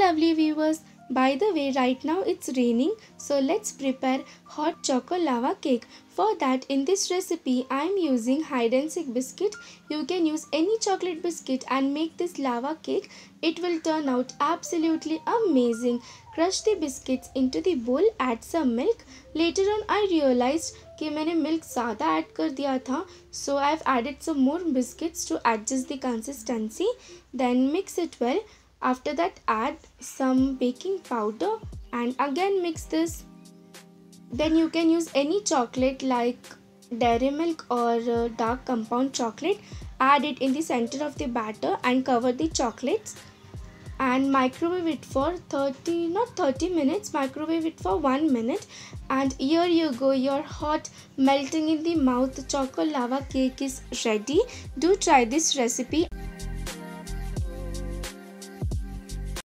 lovely viewers. By the way, right now it's raining, so let's prepare hot choco lava cake. For that, in this recipe, I am using hide and seek biscuit. You can use any chocolate biscuit and make this lava cake. It will turn out absolutely amazing. Crush the biscuits into the bowl, add some milk. Later on, I realized कि मैंने milk ज़्यादा add कर दिया था, so I've added some more biscuits to adjust the consistency. Then mix it well. After that, add some baking powder and again mix this. Then you can use any chocolate like dairy milk or dark compound chocolate. Add it in the center of the batter and cover the chocolates and microwave it for 30 minutes, microwave it for 1 minute. And here you go, your hot, melting in the mouth choco lava cake is ready. Do try this recipe.